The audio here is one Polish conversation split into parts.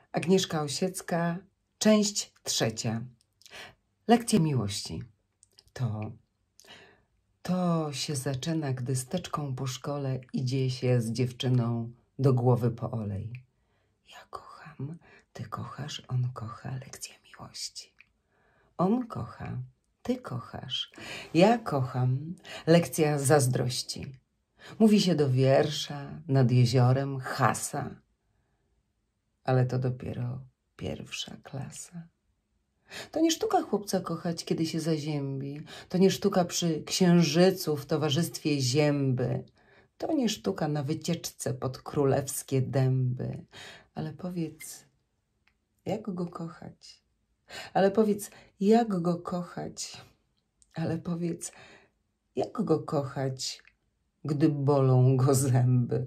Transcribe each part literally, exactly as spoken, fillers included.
Agnieszka Osiecka, część trzecia. Lekcja miłości. To, to się zaczyna, gdy steczką po szkole idzie się z dziewczyną do głowy po olej. Ja kocham, ty kochasz, on kocha, lekcja miłości. On kocha, ty kochasz, ja kocham, lekcja zazdrości. Mówi się do wiersza, nad jeziorem, hasa. Ale to dopiero pierwsza klasa. To nie sztuka chłopca kochać, kiedy się zaziębi. To nie sztuka przy księżycu w towarzystwie zięby. To nie sztuka na wycieczce pod królewskie dęby. Ale powiedz, jak go kochać? Ale powiedz, jak go kochać? Ale powiedz, jak go kochać, gdy bolą go zęby?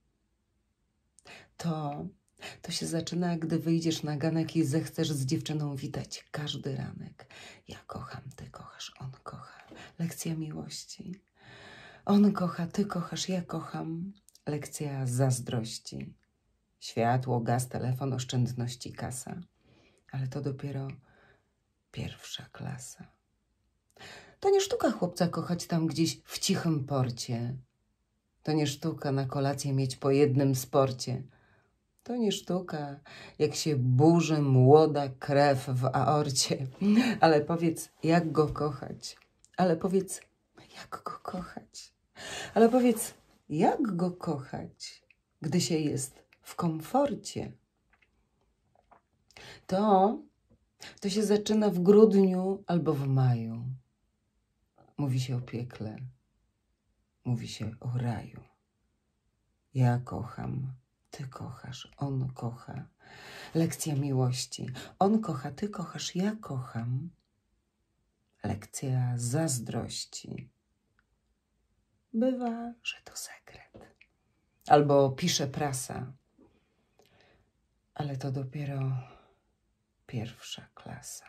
To... To się zaczyna, gdy wyjdziesz na ganek i zechcesz z dziewczyną witać każdy ranek. Ja kocham, ty kochasz, on kocha. Lekcja miłości. On kocha, ty kochasz, ja kocham. Lekcja zazdrości. Światło, gaz, telefon, oszczędności, kasa. Ale to dopiero pierwsza klasa. To nie sztuka chłopca kochać tam gdzieś w cichym porcie. To nie sztuka na kolację mieć po jednym sporcie. To nie sztuka, jak się burzy młoda krew w aorcie. Ale powiedz, jak go kochać? Ale powiedz, jak go kochać? Ale powiedz, jak go kochać, gdy się jest w komforcie? To, to się zaczyna w grudniu albo w maju. Mówi się o piekle, mówi się o raju. Ja kocham. Ty kochasz, on kocha. Lekcja miłości. On kocha, ty kochasz, ja kocham. Lekcja zazdrości. Bywa, że to sekret. Albo pisze prasa. Ale to dopiero pierwsza klasa.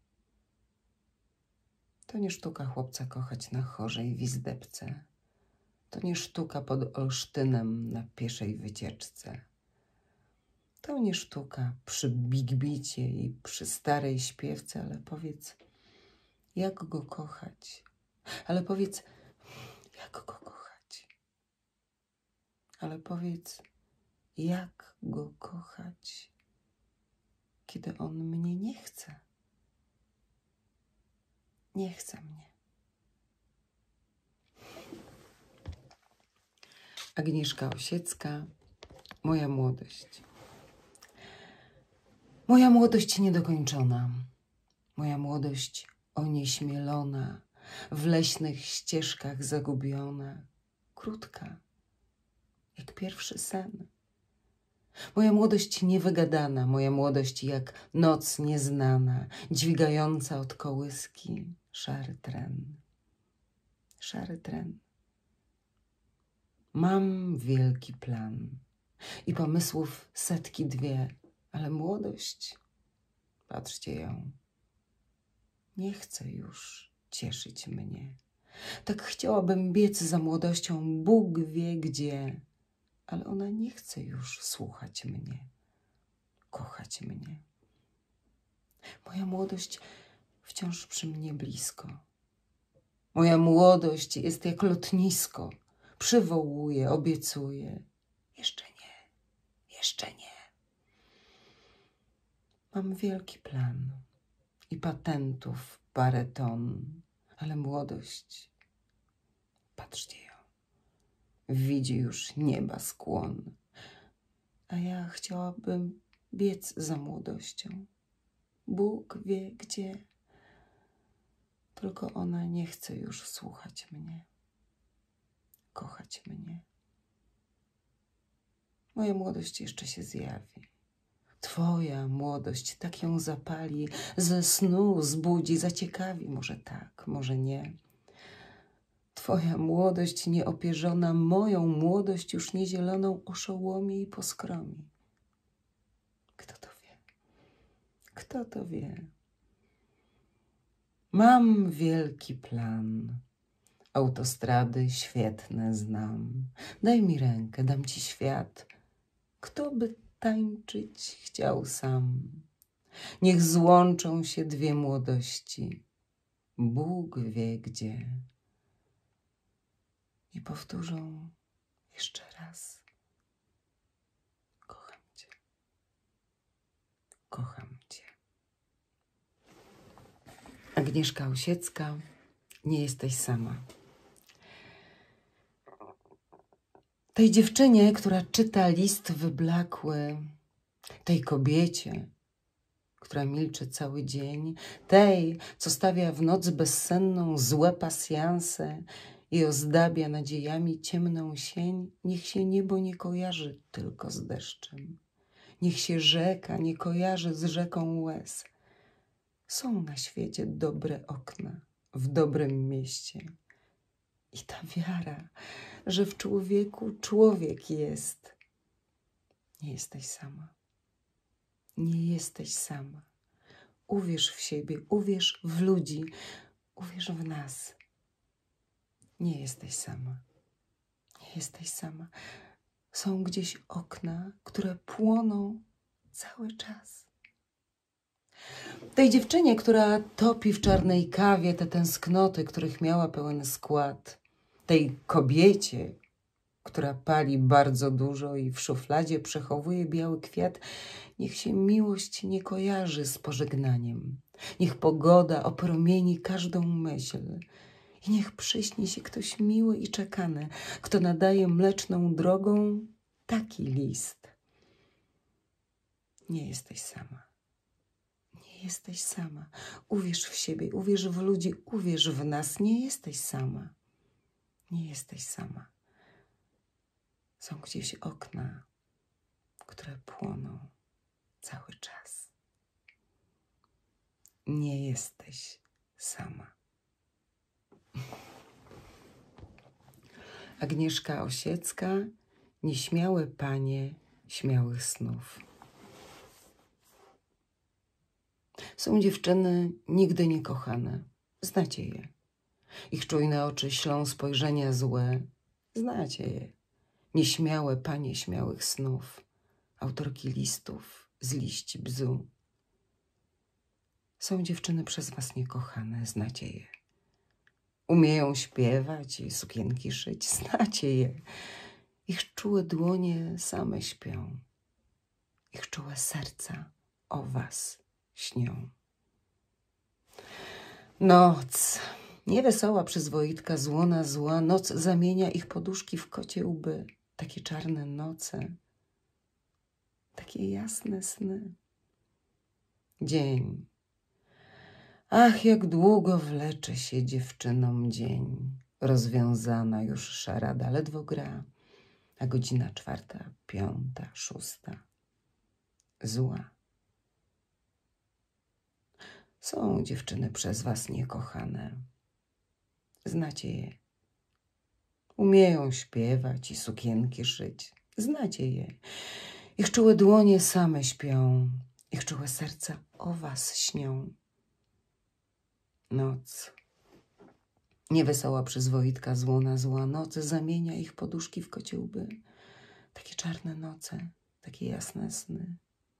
To nie sztuka chłopca kochać na chorzej w izdebce. To nie sztuka pod Olsztynem na pieszej wycieczce. To nie sztuka przy bigbicie i przy starej śpiewce, ale powiedz, jak go kochać? Ale powiedz, jak go kochać? Ale powiedz, jak go kochać, kiedy on mnie nie chce? Nie chce mnie. Agnieszka Osiecka, moja młodość. Moja młodość niedokończona, moja młodość onieśmielona, w leśnych ścieżkach zagubiona, krótka, jak pierwszy sen. Moja młodość niewygadana, moja młodość jak noc nieznana, dźwigająca od kołyski szary tren. Szary tren. Mam wielki plan i pomysłów setki dwie, ale młodość, patrzcie ją, nie chce już cieszyć mnie. Tak chciałabym biec za młodością, Bóg wie gdzie, ale ona nie chce już słuchać mnie, kochać mnie. Moja młodość wciąż przy mnie blisko. Moja młodość jest jak lotnisko, przywołuje, obiecuje. Jeszcze nie, jeszcze nie. Mam wielki plan i patentów parę ton, ale młodość, patrzcie ją, widzi już nieba skłon, a ja chciałabym biec za młodością. Bóg wie gdzie, tylko ona nie chce już słuchać mnie, kochać mnie. Moja młodość jeszcze się zjawi. Twoja młodość tak ją zapali, ze snu zbudzi, zaciekawi, może tak, może nie. Twoja młodość nieopierzona, moją młodość już niezieloną oszołomi i poskromi. Kto to wie? Kto to wie? Mam wielki plan. Autostrady świetne znam. Daj mi rękę, dam ci świat. Kto by tańczyć chciał sam. Niech złączą się dwie młodości, Bóg wie gdzie. I powtórzą jeszcze raz: kocham cię, kocham cię. Agnieszka Osiecka, nie jesteś sama. Tej dziewczynie, która czyta list wyblakły, tej kobiecie, która milczy cały dzień, tej, co stawia w noc bezsenną złe pasjanse i ozdabia nadziejami ciemną sień, niech się niebo nie kojarzy tylko z deszczem. Niech się rzeka nie kojarzy z rzeką łez. Są na świecie dobre okna w dobrym mieście. I ta wiara, że w człowieku człowiek jest. Nie jesteś sama. Nie jesteś sama. Uwierz w siebie, uwierz w ludzi, uwierz w nas. Nie jesteś sama. Nie jesteś sama. Są gdzieś okna, które płoną cały czas. Tej dziewczynie, która topi w czarnej kawie te tęsknoty, których miała pełen skład. Tej kobiecie, która pali bardzo dużo i w szufladzie przechowuje biały kwiat. Niech się miłość nie kojarzy z pożegnaniem. Niech pogoda opromieni każdą myśl. I niech przyśni się ktoś miły i czekany, kto nadaje mleczną drogą taki list. Nie jesteś sama. Nie jesteś sama. Uwierz w siebie, uwierz w ludzi, uwierz w nas. Nie jesteś sama. Nie jesteś sama. Są gdzieś okna, które płoną cały czas. Nie jesteś sama. Agnieszka Osiecka, nieśmiałe panie śmiałych snów. Są dziewczyny nigdy nie kochane. Znacie je. Ich czujne oczy ślą spojrzenia złe. Znacie je. Nieśmiałe panie śmiałych snów. Autorki listów z liści bzu. Są dziewczyny przez was niekochane. Znacie je. Umieją śpiewać i sukienki szyć. Znacie je. Ich czułe dłonie same śpią. Ich czułe serca o was śnią. Noc, niewesoła przyzwoitka, złona zła, noc zamienia ich poduszki w kocie łby. Takie czarne noce, takie jasne sny. Dzień. Ach, jak długo wlecze się dziewczynom dzień. Rozwiązana już szarada ledwo gra, a godzina czwarta, piąta, szósta. Zła. Są dziewczyny przez was niekochane. Znacie je. Umieją śpiewać i sukienki szyć. Znacie je. Ich czułe dłonie same śpią. Ich czułe serca o was śnią. Noc. Niewesoła przyzwoitka, złona zła noc zamienia ich poduszki w kocie łby. Takie czarne noce, takie jasne sny.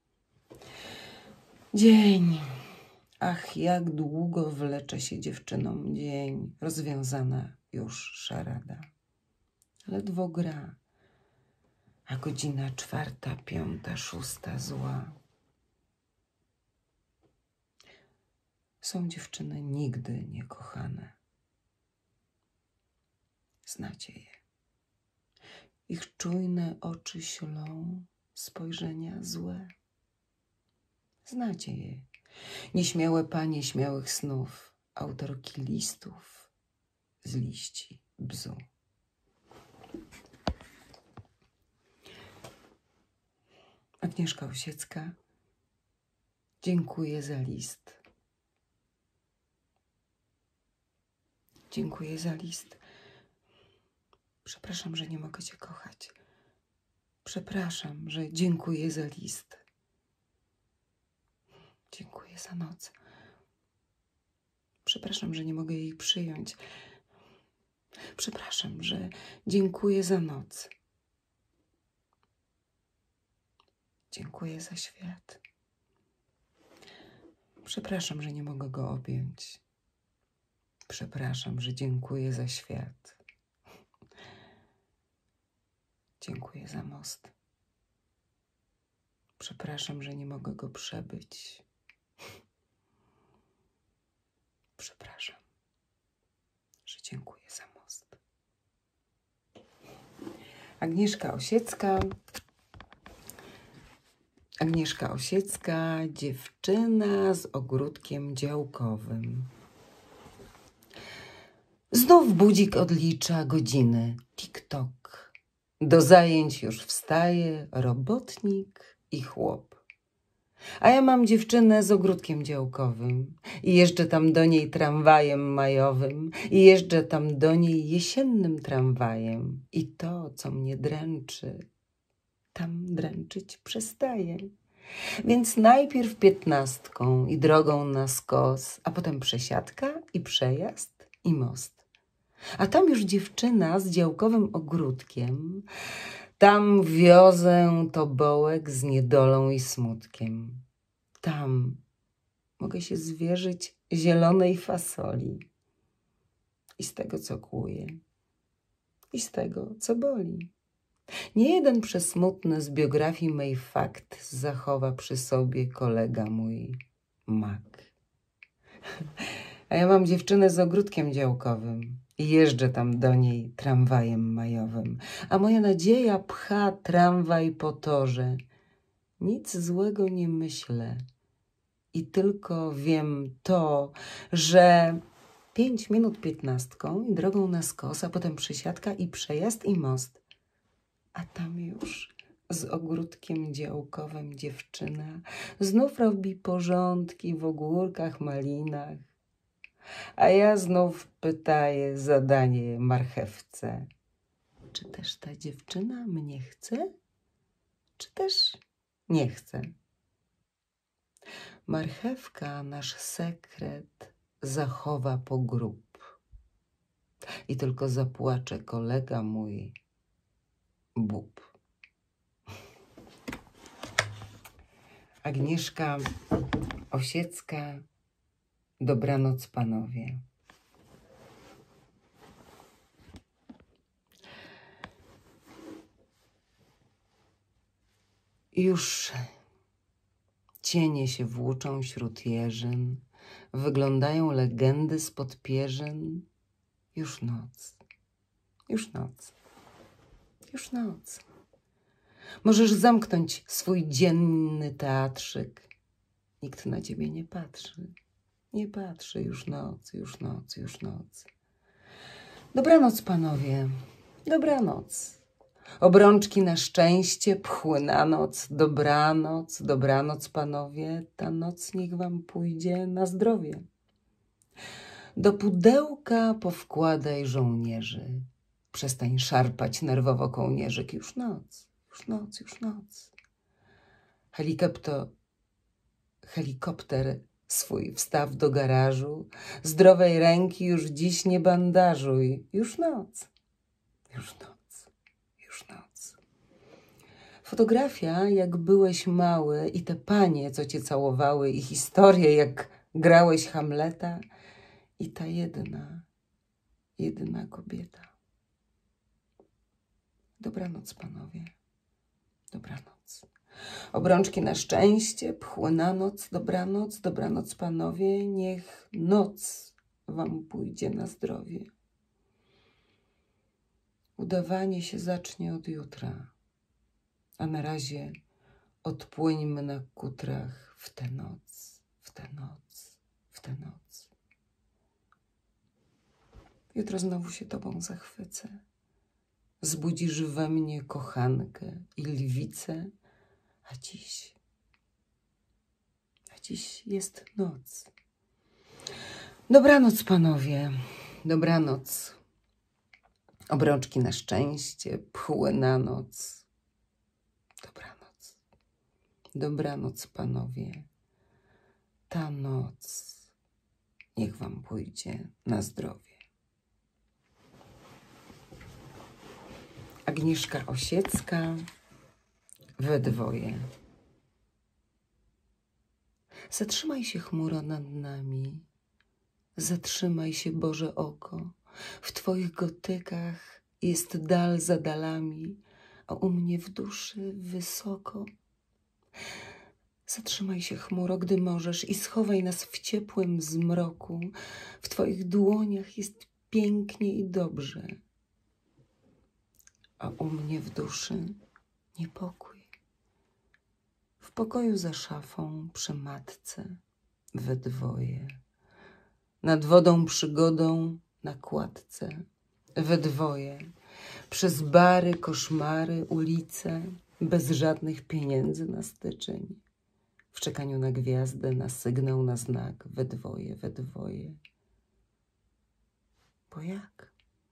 Dzień. Ach, jak długo wlecze się dziewczynom dzień. Rozwiązana już szarada. Ledwo gra, a godzina czwarta, piąta, szósta zła. Są dziewczyny nigdy niekochane. Znacie je. Ich czujne oczy ślą spojrzenia złe. Znacie je. Nieśmiałe panie śmiałych snów, autorki listów z liści bzu. Agnieszka Osiecka, dziękuję za list. Dziękuję za list. Przepraszam, że nie mogę cię kochać. Przepraszam, że dziękuję za list. Dziękuję za noc. Przepraszam, że nie mogę jej przyjąć. Przepraszam, że dziękuję za noc. dziękuję za świat. Przepraszam, że nie mogę go objąć. Przepraszam, że dziękuję za świat. Dziękuję za most. Przepraszam, że nie mogę go przebyć. Przepraszam, że dziękuję za most. Agnieszka Osiecka. Agnieszka Osiecka, dziewczyna z ogródkiem działkowym. Znów budzik odlicza godziny. Tik-tok. Do zajęć już wstaje robotnik i chłop. A ja mam dziewczynę z ogródkiem działkowym i jeżdżę tam do niej tramwajem majowym i jeżdżę tam do niej jesiennym tramwajem i to, co mnie dręczy, tam dręczyć przestaje. Więc najpierw piętnastką i drogą na skos, a potem przesiadka i przejazd i most. A tam już dziewczyna z działkowym ogródkiem, tam wiozę tobołek z niedolą i smutkiem. Tam mogę się zwierzyć zielonej fasoli i z tego, co kłuje, i z tego, co boli. Nie jeden przesmutny z biografii mej fakt zachowa przy sobie kolega mój mak. A ja mam dziewczynę z ogródkiem działkowym i jeżdżę tam do niej tramwajem majowym, a moja nadzieja pcha tramwaj po torze. Nic złego nie myślę i tylko wiem to, że pięć minut piętnastką i drogą na skos, a potem przesiadka i przejazd i most. A tam już z ogródkiem działkowym dziewczyna znów robi porządki w ogórkach, malinach. A ja znów pytaję zadanie marchewce. Czy też ta dziewczyna mnie chce? Czy też nie chce? Marchewka nasz sekret zachowa po grób. I tylko zapłacze kolega mój bób. Agnieszka Osiecka. Dobranoc, panowie. Już cienie się włóczą wśród jeżyn, wyglądają legendy spod pierzyn. Już noc, już noc, już noc. Możesz zamknąć swój dzienny teatrzyk. Nikt na ciebie nie patrzy. Nie patrzy, już noc, już noc, już noc. Dobranoc, panowie, dobranoc. Obrączki na szczęście, pchły na noc, dobranoc, dobranoc, panowie. Ta noc niech wam pójdzie na zdrowie. Do pudełka powkładaj żołnierzy. Przestań szarpać nerwowo kołnierzyk. Już noc, już noc, już noc. Helikopter, helikopter swój wstaw do garażu. Zdrowej ręki już dziś nie bandażuj. Już noc, już noc, już noc. Fotografia, jak byłeś mały i te panie, co cię całowały i historie, jak grałeś Hamleta i ta jedna, jedyna kobieta. Dobranoc, panowie, dobranoc. Obrączki na szczęście, pchły na noc, dobranoc, dobranoc, panowie, niech noc wam pójdzie na zdrowie. Udawanie się zacznie od jutra, a na razie odpłyńmy na kutrach w tę noc, w tę noc, w tę noc. Jutro znowu się tobą zachwycę. Zbudzisz we mnie kochankę i lwicę, a dziś, a dziś jest noc. Dobranoc, panowie, dobranoc. Obrączki na szczęście, pchły na noc. Dobranoc, dobranoc, panowie. Ta noc niech wam pójdzie na zdrowie. Agnieszka Osiecka, we dwoje. Zatrzymaj się, chmuro, nad nami. Zatrzymaj się, Boże oko. W Twoich gotykach jest dal za dalami, a u mnie w duszy wysoko. Zatrzymaj się, chmuro, gdy możesz, i schowaj nas w ciepłym zmroku. W Twoich dłoniach jest pięknie i dobrze, a u mnie w duszy niepokój. W pokoju za szafą przy matce we dwoje, nad wodą przygodą na kładce we dwoje, przez bary, koszmary, ulice, bez żadnych pieniędzy na styczeń, w czekaniu na gwiazdę, na sygnał, na znak, we dwoje, we dwoje. Bo jak?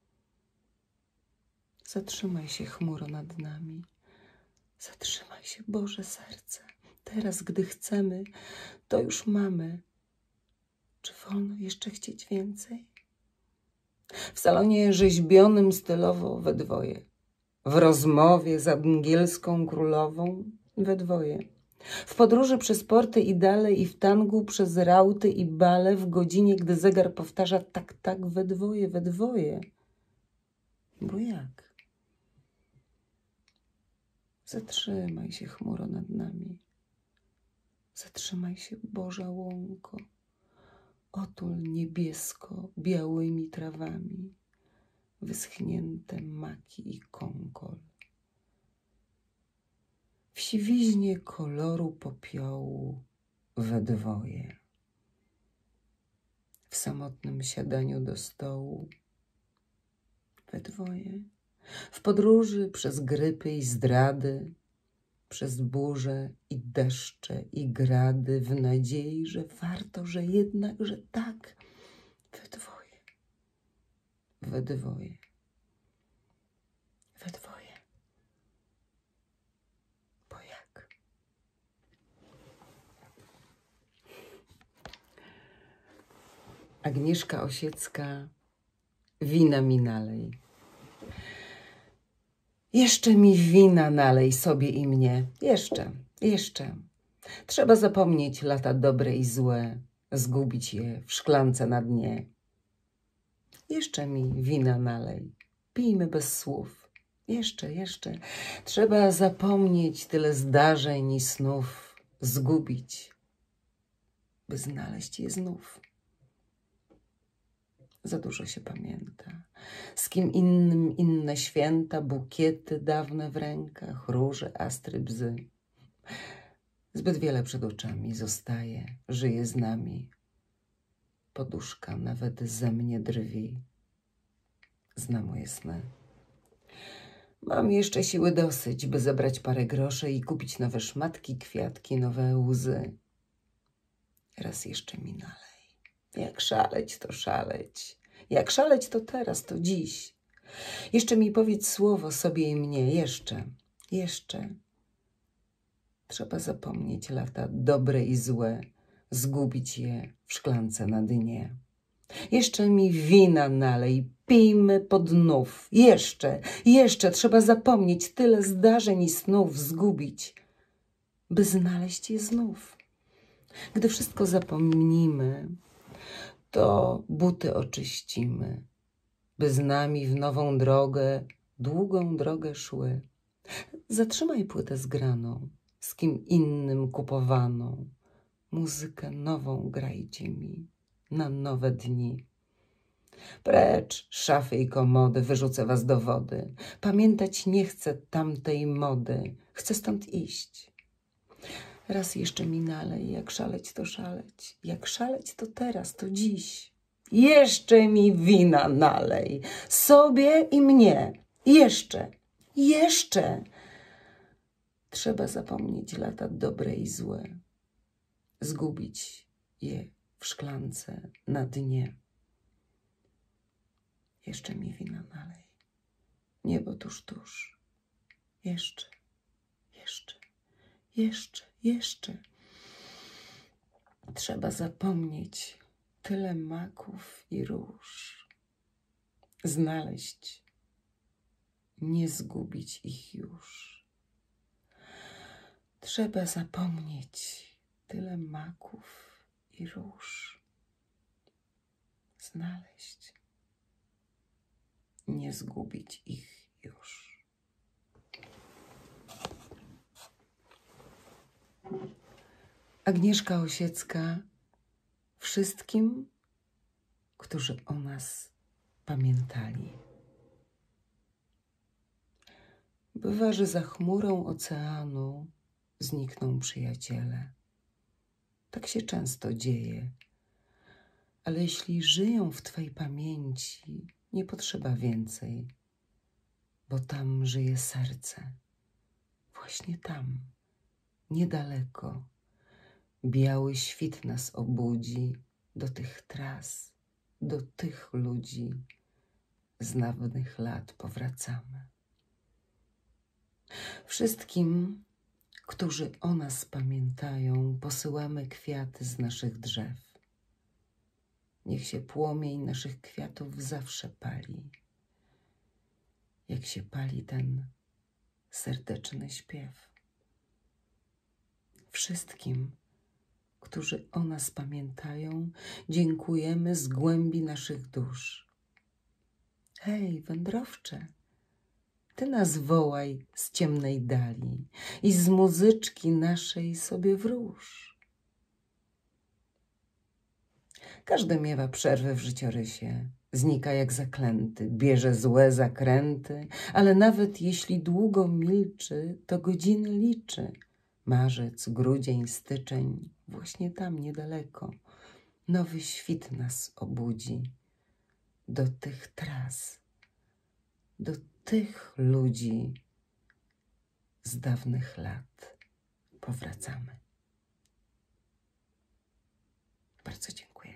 Zatrzymaj się, chmuro, nad nami. Zatrzymaj się, Boże serce. Teraz, gdy chcemy, to już mamy. Czy wolno jeszcze chcieć więcej? W salonie rzeźbionym stylowo we dwoje, w rozmowie z angielską królową we dwoje, w podróży przez porty i dale i w tangu przez rauty i bale, w godzinie, gdy zegar powtarza tak, tak, we dwoje, we dwoje. Bo jak? Zatrzymaj się, chmuro, nad nami. Zatrzymaj się, Boża łąko. Otul niebiesko białymi trawami wyschnięte maki i kąkol. W siwiźnie koloru popiołu we dwoje, w samotnym siadaniu do stołu we dwoje, w podróży przez grypy i zdrady, przez burze i deszcze i grady, w nadziei, że warto, że jednak, że tak, we dwoje, we dwoje, we dwoje. Bo jak? Agnieszka Osiecka, wina mi nalej. Jeszcze mi wina nalej sobie i mnie. Jeszcze, jeszcze. Trzeba zapomnieć lata dobre i złe, zgubić je w szklance na dnie. Jeszcze mi wina nalej. Pijmy bez słów. Jeszcze, jeszcze. Trzeba zapomnieć tyle zdarzeń i snów, zgubić, by znaleźć je znów. Za dużo się pamięta. Z kim innym inne święta, bukiety dawne w rękach, róże, astry, bzy. Zbyt wiele przed oczami zostaje, żyje z nami. Poduszka nawet ze mnie drwi. Zna moje sny. Mam jeszcze siły dosyć, by zebrać parę groszy i kupić nowe szmatki, kwiatki, nowe łzy. Raz jeszcze mi nalej. Jak szaleć, to szaleć. Jak szaleć, to teraz, to dziś. Jeszcze mi powiedz słowo sobie i mnie. Jeszcze, jeszcze. Trzeba zapomnieć lata dobre i złe, zgubić je w szklance na dnie. Jeszcze mi wina nalej, pijmy pod nów. Jeszcze, jeszcze trzeba zapomnieć tyle zdarzeń i snów, zgubić, by znaleźć je znów. Gdy wszystko zapomnimy, to buty oczyścimy, by z nami w nową drogę, długą drogę szły. Zatrzymaj płytę zgraną, z kim innym kupowaną. Muzykę nową grajcie mi na nowe dni. Precz szafy i komody, wyrzucę was do wody. Pamiętać nie chcę tamtej mody, chcę stąd iść. Raz jeszcze mi nalej, jak szaleć, to szaleć. Jak szaleć, to teraz, to dziś. Jeszcze mi wina nalej, sobie i mnie. Jeszcze, jeszcze. Trzeba zapomnieć lata dobre i złe, zgubić je w szklance na dnie. Jeszcze mi wina nalej, niebo tuż, tuż. Jeszcze, jeszcze, jeszcze, jeszcze. Trzeba zapomnieć tyle maków i róż, znaleźć, nie zgubić ich już. Trzeba zapomnieć tyle maków i róż znaleźć, nie zgubić ich już. Agnieszka Osiecka wszystkim, którzy o nas pamiętali. Bywa, że za chmurą oceanu znikną przyjaciele. Tak się często dzieje. Ale jeśli żyją w Twej pamięci, nie potrzeba więcej, bo tam żyje serce. Właśnie tam, niedaleko, biały świt nas obudzi do tych tras, do tych ludzi. Z dawnych lat powracamy. Wszystkim, którzy o nas pamiętają, posyłamy kwiaty z naszych drzew. Niech się płomień naszych kwiatów zawsze pali, jak się pali ten serdeczny śpiew. Wszystkim, którzy o nas pamiętają, dziękujemy z głębi naszych dusz. Hej, wędrowcze, Ty nas wołaj z ciemnej dali i z muzyczki naszej sobie wróż. Każdy miewa przerwę w życiorysie, znika jak zaklęty, bierze złe zakręty, ale nawet jeśli długo milczy, to godziny liczy. Marzec, grudzień, styczeń, właśnie tam niedaleko, nowy świt nas obudzi. Do tych tras, do tych ludzi z dawnych lat powracamy. Bardzo dziękuję.